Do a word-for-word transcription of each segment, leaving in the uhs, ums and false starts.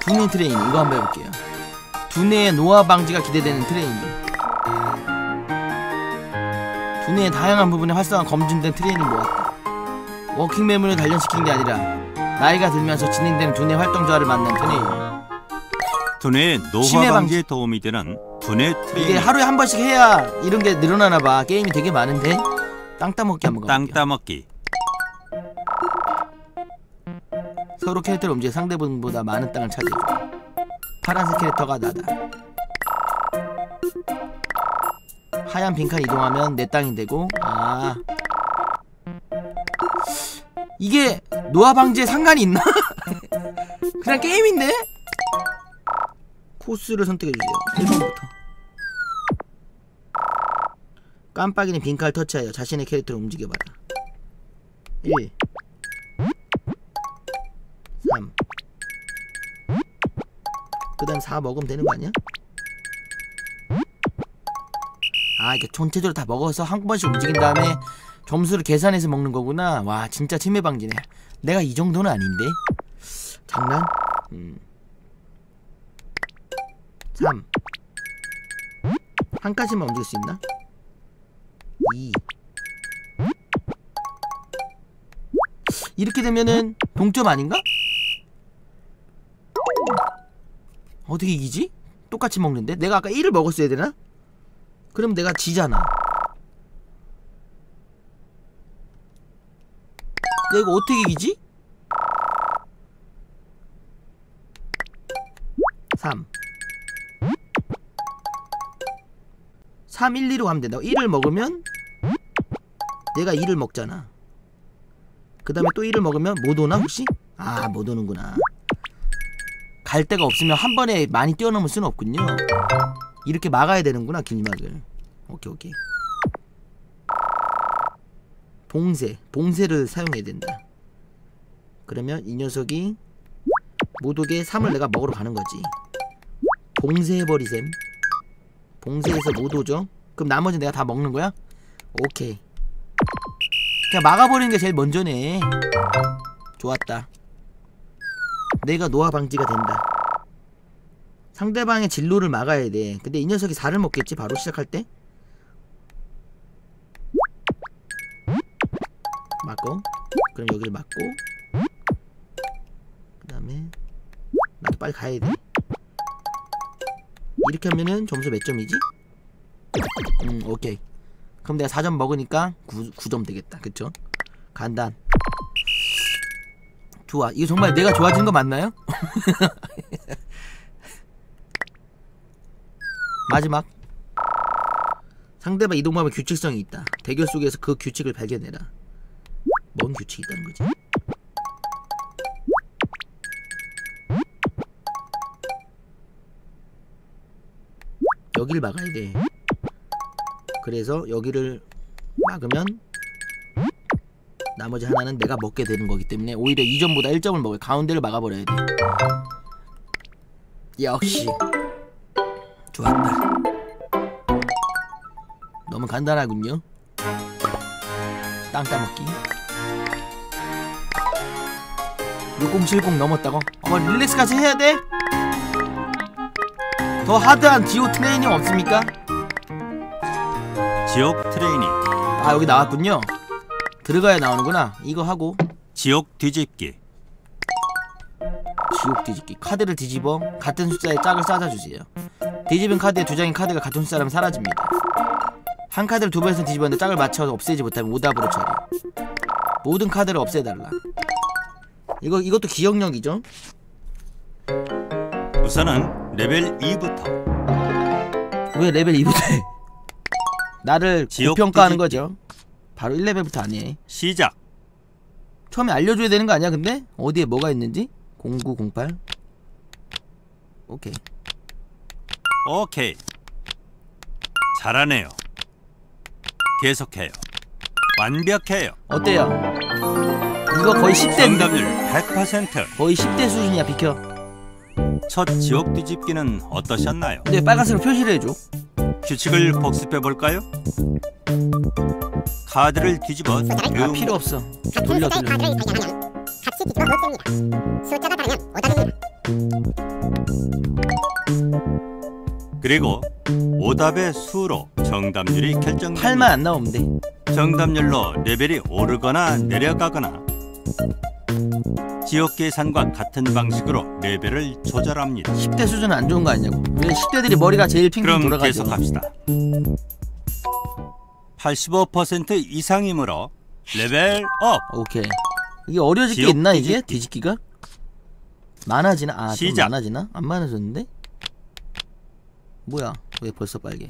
두뇌 트레이닝 이거 한번 해볼게요. 두뇌의 노화 방지가 기대되는 트레이닝. 두뇌의 다양한 부분에 활성화 검증된 트레이닝 모았다. 워킹 메모리를 단련시킨 게 아니라 나이가 들면서 진행되는 두뇌 활동 저하를 만난 트레이닝. 두뇌의 노화 방지에 도움이 되는 두뇌 트레이닝. 이게 하루에 한 번씩 해야 이런 게 늘어나나봐. 게임이 되게 많은데 땅 따먹기 한번 가볼게요. 땅 따먹기. 서로 캐릭터를 움직여 상대분보다 많은 땅을 차지해줘. 파란색 캐릭터가 나다. 하얀 빈칸 이동하면 내 땅이 되고. 아, 이게 노화 방지에 상관이 있나? 그냥 게임인데? 코스를 선택해주세요. 일 번부터 깜빡이는 빈칸을 터치하여 자신의 캐릭터를 움직여봐라. 일 삼 그 다음 사 먹으면 되는 거 아니야? 아, 이게 전체적으로 다 먹어서 한 번씩 움직인 다음에 점수를 계산해서 먹는 거구나. 와, 진짜 치매 방지네. 내가 이 정도는 아닌데. 장난? 음. 삼 한 칸씩만 움직일 수 있나? 이 이렇게 되면은 동점 아닌가? 어떻게 이기지? 똑같이 먹는데? 내가 아까 일을 먹었어야 되나? 그럼 내가 지잖아. 야, 이거 어떻게 이기지? 삼 삼, 일, 이로 가면 된다. 일을 먹으면 내가 일을 먹잖아. 그 다음에 또 일을 먹으면 못 오나 혹시? 아, 못 오는구나. 갈 데가 없으면 한 번에 많이 뛰어넘을 수는 없군요. 이렇게 막아야 되는구나, 길막을. 오케이 오케이. 봉쇄 봉쇄를 사용해야 된다. 그러면 이 녀석이 못 오게 삼을 내가 먹으러 가는 거지. 봉쇄해버리셈. 봉쇄해서 못 오죠? 그럼 나머지 내가 다 먹는 거야? 오케이. 그냥 막아버리는 게 제일 먼저네. 좋았다. 내가 노화 방지가 된다. 상대방의 진로를 막아야 돼. 근데 이 녀석이 사를 먹겠지? 바로 시작할 때? 맞고, 그럼 여기를 맞고, 그 다음에 나도 빨리 가야 돼. 이렇게 하면은 점수 몇 점이지? 음, 오케이. 그럼 내가 사 점 먹으니까 구, 구 점 되겠다. 그쵸? 간단. 좋아. 이거 정말 내가 좋아진 거 맞나요? 마지막. 상대방 이동 방법에 규칙성이 있다. 대결 속에서 그 규칙을 발견해라. 뭔 규칙이 있다는 거지? 여기를 막아야 돼. 그래서 여기를 막으면 나머지 하나는 내가 먹게 되는 거기 때문에 오히려 이 점보다 일 점을 먹어요. 가운데를 막아버려야 돼. 역시 좋았다. 너무 간단하군요. 땅 따먹기. 육공칠공 넘었다고? 어, 릴렉스까지 해야 돼? 더 하드한 지오 트레이닝 없습니까? 지옥 트레이닝. 아, 여기 나왔군요. 들어가야 나오는구나. 이거 하고 지옥 뒤집기. 지옥 뒤집기. 카드를 뒤집어 같은 숫자의 짝을 쌓아주세요. 뒤집은 카드에 두 장의 카드가 같은 숫자라면 사라집니다. 한 카드를 두 번에서 뒤집었는데 짝을 맞춰서 없애지 못하면 오답으로 처리. 모든 카드를 없애달라. 이거, 이것도 기억력이죠? 우선은 레벨 이부터. 왜 레벨 이부터 해? 나를 지옥 고평가하는 뒤집기. 거죠. 바로 일 레벨부터 아니에요. 시작. 처음에 알려줘야 되는 거 아니야 근데? 어디에 뭐가 있는지? 공구공팔. 오케이. 오케이. 잘하네요. 계속해요. 완벽해요. 어때요? 이거 거의 십 대 정답률 백 퍼센트. 거의 십 대 수준이야. 비켜. 첫 지옥 뒤집기는 어떠셨나요? 근데 빨간색으로 표시를 해줘. 규칙을 복습해볼까요? 카드를 뒤집어 아, 필요 없어. 돌려 돌려. 합치 기수가 그렇습니다. 숫자가 다르면 오답입니다. 그리고 오답의 수로 정답률이 결정됩니다. 팔만 안 나오면 돼. 정답률로 레벨이 오르거나 내려가거나 지역 계산과 같은 방식으로 레벨을 조절합니다. 십 대 수준은 안 좋은 거 아니냐고. 왜 십 대들이 머리가 제일 핑핑 그럼 돌아가죠. 계속합시다. 팔십오 퍼센트 이상이므로 레벨 업. 오케이. 이게 어려질 게 지옥 있나 이게? 뒤집기. 뒤집기가? 많아지나? 아, 좀 시작. 많아지나? 안 많아졌는데? 뭐야? 왜 벌써 빨개?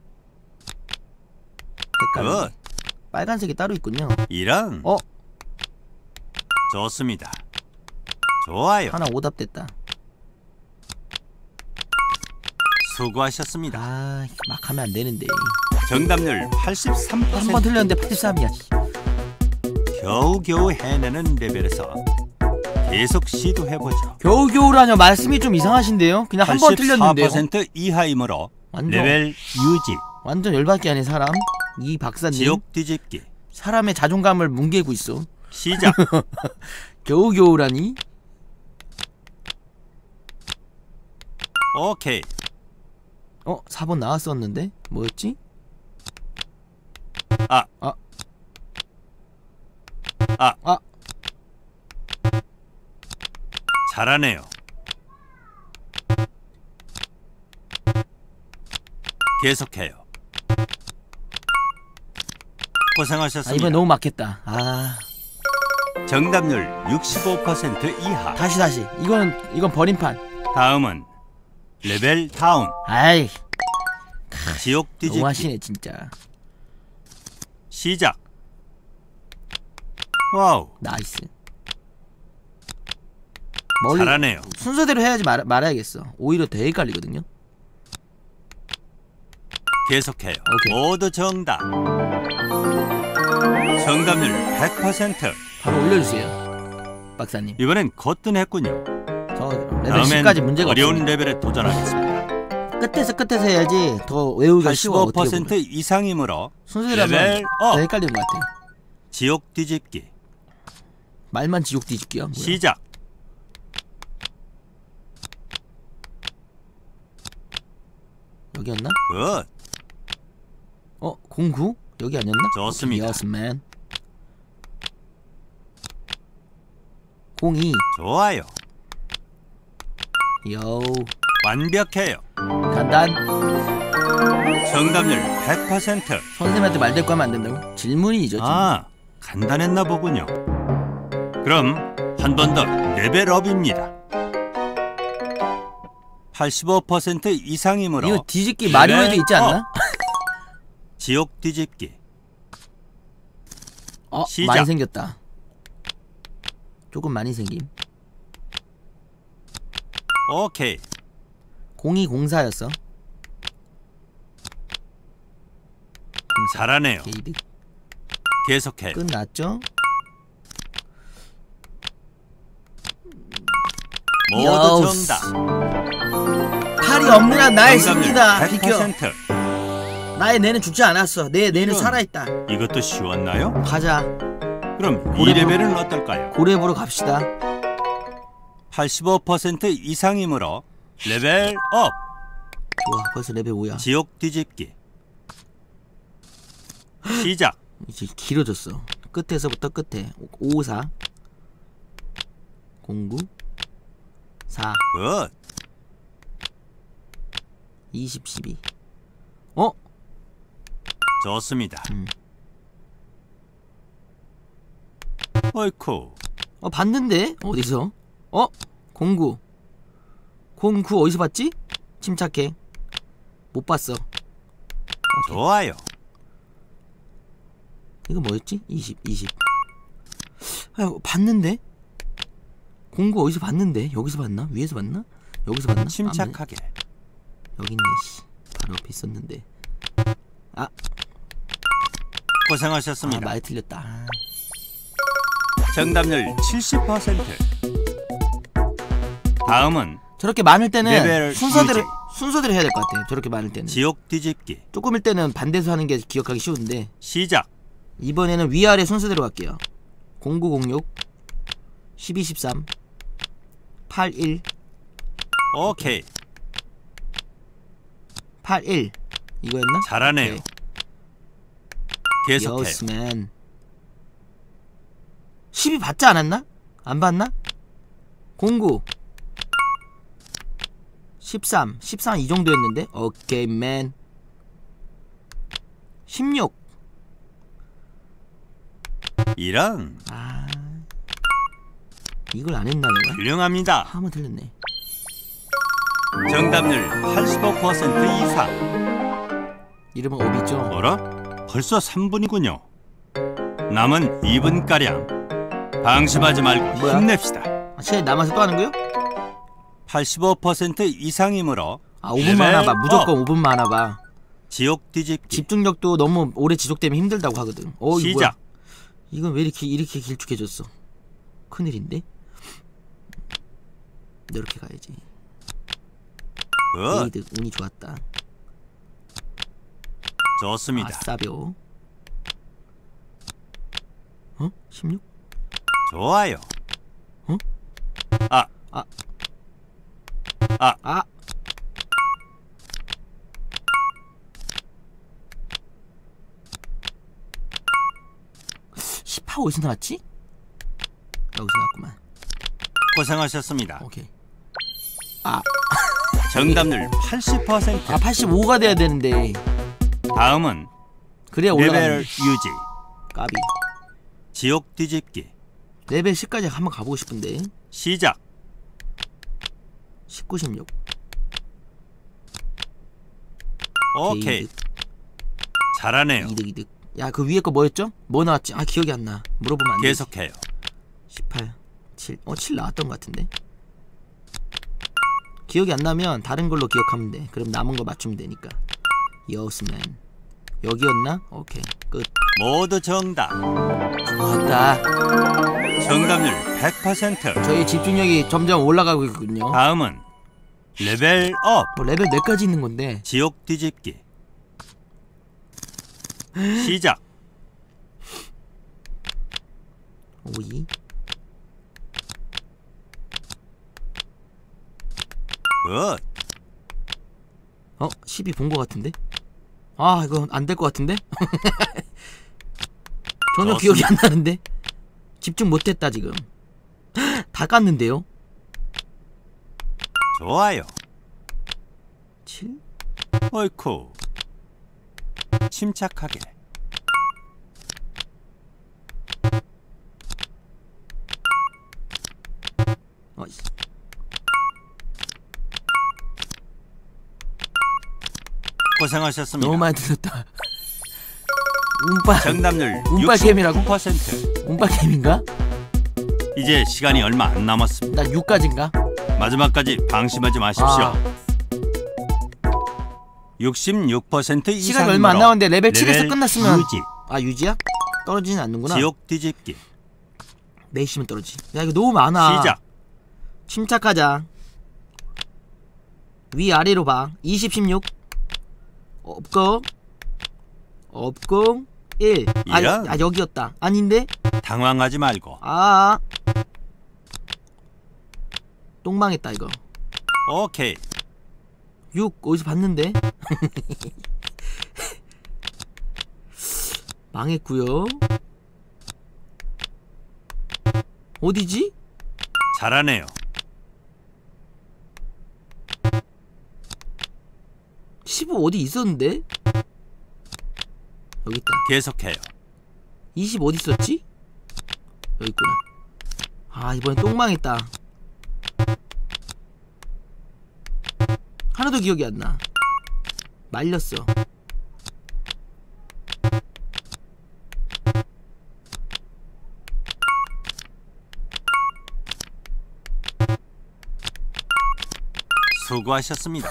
헷갈려. 굿. 빨간색이 따로 있군요. 이런. 어? 좋습니다. 좋아요. 하나 오답됐다. 수고하셨습니다. 아, 막 하면 안 되는데. 정답률 팔십삼 한 번 퍼센트. 틀렸는데 팔십삼이야. 겨우겨우 해내는 레벨에서 계속 시도해보죠. 겨우겨우라뇨. 말씀이 좀 이상하신데요? 그냥 한 번 틀렸는데요. 팔십사 퍼센트 이하이므로 완전 레벨 유지. 완전 열받게 하네 사람. 이 박사님. 지옥 뒤집기. 사람의 자존감을 뭉개고 있어. 시작. 겨우겨우라니? 오케이. 어? 사 번 나왔었는데? 뭐였지? 아. 아. 아. 아. 잘하네요. 계속해요. 아, 고생하셨습니다. 이번에 너무 막혔다. 아. 정답률 육십오 퍼센트 이하. 다시 다시. 이건 이건 버림판. 다음은 레벨 다운. 아이. 지옥 뒤집기. 너무하시네 진짜. 시작. 와우. 나이스. 멀리 잘하네요. 순서대로 해야지 말, 말아야겠어. 오히려 더 헷갈리거든요. 계속해요. 오케이. 모두 정답. 정답률 백 퍼센트. 바로 올려주세요, 박사님. 이번엔 거뜬했군요. 저 레벨 다음엔 십까지 문제가 어려운 없습니다. 레벨에 도전하겠습니다. 끝에서 끝에서 해야지 더 외우기가 쉬워. 팔십오 퍼센트 어떻게 보면. 이상이므로 순서대로 하면 레벨 더 업. 헷갈리는 것 같아. 지옥 뒤집기. 말만 지옥 뒤집기야. 뭐야. 시작. 여기였나? 굿. 어? 공구? 여기 아니었나? 좋습니다. 예스맨. 공이. 좋아요. 요. 완벽해요. 간단. 정답률 백 퍼센트. 선생님한테 말대꾸 하면 안 된다고? 질문이죠. 질문. 아, 간단했나 보군요. 그럼 한 번 더 레벨업입니다. 팔십오 퍼센트 이상이므로 이거 뒤집기 마리오에도 레벨 있지 않나? 지옥 뒤집기. 어? 시작. 많이 생겼다. 조금 많이 생김. 오케이. 공이 공사였어. 공사. 잘하네요. 게이드. 계속해요. 끝났죠? 모두 여우스. 정답. 팔이 없는 한 나의 정답률 승리다. 백 비켜. 퍼센트. 나의 뇌는 죽지 않았어. 내 뇌는 이런. 살아있다. 이것도 쉬웠나요? 가자. 그럼 이 고래부로- 레벨은 어떨까요? 고래부로 갑시다. 팔십오 퍼센트 이상이므로 레벨 업. 좋아. 벌써 레벨 오야. 지옥 뒤집기. 시작. 이제 길어졌어. 끝에서부터 끝에. 오, 사. 공구. 사. 굿. 이십, 십이. 어? 좋습니다. 음. 어이쿠. 어, 봤는데? 어디서? 어? 공구. 공구 어디서 봤지? 침착해. 못 봤어. 오케이. 좋아요. 이거 뭐였지? 이십, 이십. 아, 봤는데? 공구 어디서 봤는데? 여기서 봤나? 위에서 봤나? 여기서 봤나? 안 침착하게. 봤네. 여기 있네, 씨. 바로 옆에 있었는데. 아, 고생하셨습니다. 아, 많이 틀렸다. 아. 정답률 칠십 퍼센트. 다음은 저렇게 많을 때는 레벨 순서대로 유지. 순서대로 해야 될 것 같아요. 저렇게 많을 때는. 지옥 뒤집기. 조금일 때는 반대서 하는 게 기억하기 쉬운데 시작. 이번에는 위아래 순서대로 갈게요. 공구 공육 십이, 십삼, 팔, 일, 오케이. 팔, 일 이거였나? 잘하네요. 오케이. 계속해요. 여스맨. 십이 받지 않았나? 안 받나? 공구 십삼, 십삼 이 정도였는데. 오케이 맨. 십육. 이런. 아, 이걸 안 했나 내가? 훌륭합니다. 한번 틀렸네. 정답률 팔십오 퍼센트 이상. 이름은 어비죠? 어라? 벌써 삼 분이군요. 남은 이 분가량. 방심하지 말고 뭐야? 힘냅시다. 아, 시간이 남아서 또 하는 거요? 팔십오 퍼센트 이상이므로 아, 오 분만 레벨 하나봐. 무조건 업. 오 분만 하나봐. 지옥 뒤집기. 집중력도 너무 오래 지속되면 힘들다고 하거든. 어, 이거 시작. 뭐야? 이건 왜 이렇게 이렇게 길쭉해졌어? 큰일인데? 이렇게 가야지. 굿. 에이드 운이 좋았다. 좋습니다. 아싸벼. 어? 십육? 좋아요. 어? 아. 아. 아. 아. 십팔 어디서 나왔지? 여기서 나왔구만. 고생하셨습니다. 오케이. 아. 정답률 팔십 퍼센트. 아, 팔십오가 돼야 되는데. 다음은 그래야 레벨 올라가는. 유지. 까비. 지옥 뒤집기. 레벨 십까지 한번 가보고 싶은데. 시작. 십구, 십육. 오케이. 이득, 잘하네요. 이득, 이득. 야, 그 위에 거 뭐였죠? 뭐 나왔지? 아, 기억이 안 나. 물어보면 안 돼. 계속해요. 십팔, 칠. 어, 칠 나왔던 것 같은데. 기억이 안 나면 다른 걸로 기억하면 돼. 그럼 남은 거 맞추면 되니까. 여스맨. 여기였나? 오케이. 끝. 모두 정답. 좋았다. 정답률 백 퍼센트. 저희 집중력이 점점 올라가고 있거든요. 다음은 레벨 업. 뭐 레벨 몇 가지 있는 건데. 지옥 뒤집기. 시작. 오이. 굿. 어? 십이 본 것 같은데? 아, 이거 안 될 것 같은데? 전혀 좋습니다. 기억이 안 나는데? 집중 못했다 지금. 다 깠는데요? 좋아요. 칠? 어이쿠. 침착하게. 어, 씨. 고생하셨습니다. 너무 많이 들었다. 운빨. 정답률 운빨 게임이라고? 육십구 퍼센트. 운빨 게임인가? 이제 시간이 얼마 안 남았습니다. 나 육까지인가? 마지막까지 방심하지 마십시오. 아. 육십육 퍼센트 이상으로 시간이 얼마 안 남았는데 레벨 칠에서 레벨 끝났으면 유지. 아, 유지야? 떨어지진 않는구나. 지옥 뒤집기. 내쉬면 떨어지. 야, 이거 너무 많아. 시작. 침착하자. 위아래로 봐. 이십, 십육. 없고 없고 일. 아, 이런. 아 여기였다. 아닌데? 당황하지 말고. 아. 똥망했다 이거. 오케이. 육 어디서 봤는데? 망했구요. 어디지? 잘하네요. 십오 어디 있었는데? 여기 있다. 계속해요. 이십 어디 있었지? 여기 있구나. 아, 이번엔 똥망했다. 하나도 기억이 안 나. 말렸어. 수고하셨습니다.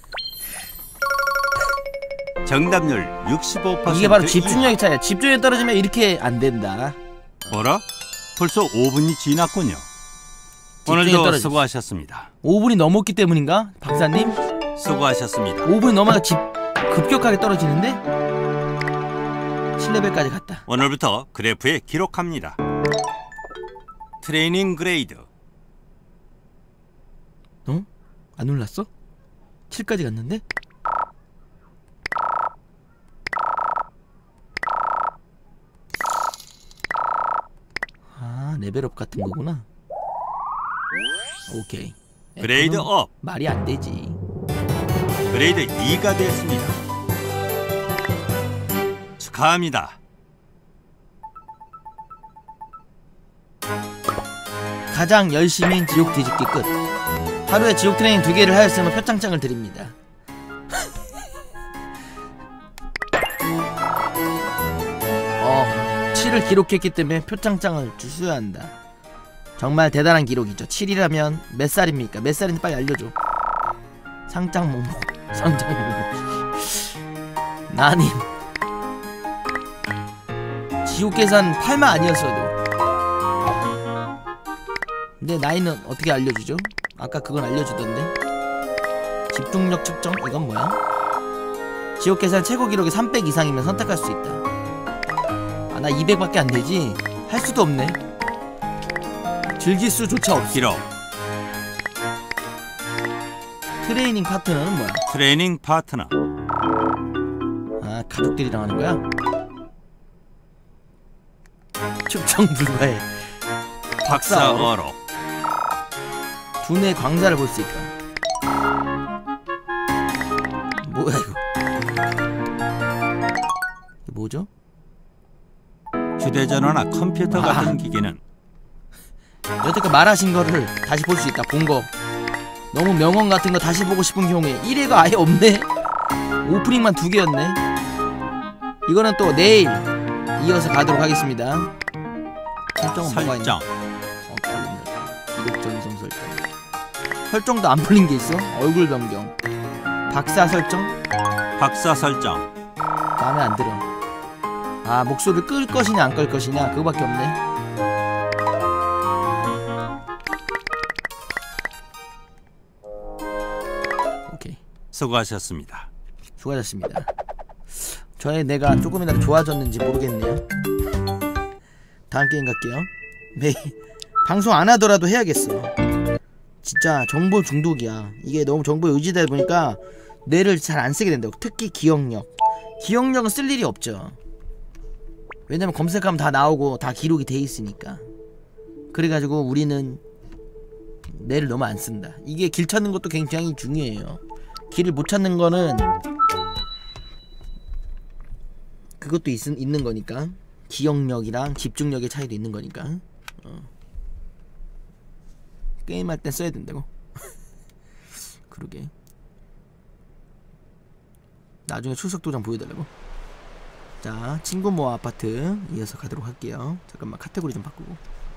정답률 육십오 퍼센트. 이게 바로 집중력의 차이야. 집중력이 떨어지면 이렇게 안 된다. 뭐라? 벌써 오 분이 지났군요. 집중이 오늘도 떨어졌어. 수고하셨습니다. 오 분이 넘었기 때문인가? 박사님? 수고하셨습니다. 오 분이 넘어가 집 급격하게 떨어지는데? 칠 레벨까지 갔다. 오늘부터 그래프에 기록합니다. 트레이닝 그레이드. 어? 안 올랐어? 칠까지 갔는데? 아, 레벨업 같은 거구나. 오케이. 그레이드 F는 업. 말이 안 되지. 그레이드 이가 됐습니다. 축하합니다. 가장 열심인 지옥 뒤집기 끝. 하루에 지옥 트레이닝 두 개를 하였으면 표창장을 드립니다. 어, 칠을 기록했기 때문에 표창장을 주셔야 한다. 정말 대단한 기록이죠. 칠이라면 몇 살입니까? 몇 살인지 빨리 알려줘. 상장 목록. 상장 목록. 나님. 지옥 계산 팔만 아니었어도. 근데 나이는 어떻게 알려주죠? 아까 그건 알려주던데. 집중력 측정? 이건 뭐야? 지옥 계산 최고 기록이 삼백 이상이면 선택할 수 있다. 아, 나 이백밖에 안 되지? 할 수도 없네. 즐길 수조차 없어. 기록. 트레이닝 파트너는 뭐야? 트레이닝 파트너. 아, 가족들이랑 하는 거야? 측정 불가해. 박사어록. 두뇌 광자를 볼 수 있다. 뭐야 이거? 이게 뭐죠? 휴대전화나 컴퓨터 아. 같은 기기는 여태껏 말하신 거를 다시 볼 수 있다. 본 거. 너무 명언 같은 거 다시 보고 싶은 경우에 일 회가 아예 없네? 오프닝만 두 개였네? 이거는 또 내일 이어서 가도록 하겠습니다. 설정은 뭐가 있나? 설정. 어, 깔린다. 기록 전송 설정. 설정도 안 풀린 게 있어? 얼굴 변경. 박사 설정? 박사 설정. 마음에 안 들어. 아, 목소리를 끌 것이냐 안 끌 것이냐 그거밖에 없네. 오케이. 수고하셨습니다. 수고하셨습니다. 저의 내가 조금이라도 좋아졌는지 모르겠네요. 다음 게임 갈게요. 네. 방송 안 하더라도 해야겠어. 진짜 정보 중독이야. 이게 너무 정보에 의지되다 보니까 뇌를 잘 안 쓰게 된다고. 특히 기억력. 기억력은 쓸 일이 없죠. 왜냐면 검색하면 다 나오고 다 기록이 돼 있으니까. 그래가지고 우리는 뇌를 너무 안 쓴다. 이게 길 찾는 것도 굉장히 중요해요. 길을 못 찾는 거는 그것도 있, 있는 거니까. 기억력이랑 집중력의 차이도 있는 거니까. 어. 게임할 땐 써야 된다고. 그러게. 나중에 출석 도장 보여달라고. 자, 친구 모아 아파트 이어서 가도록 할게요. 잠깐만 카테고리 좀 바꾸고.